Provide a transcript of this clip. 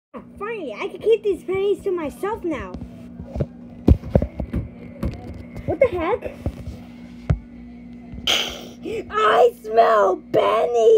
Finally, I can keep these pennies to myself now. What the heck? I smell pennies!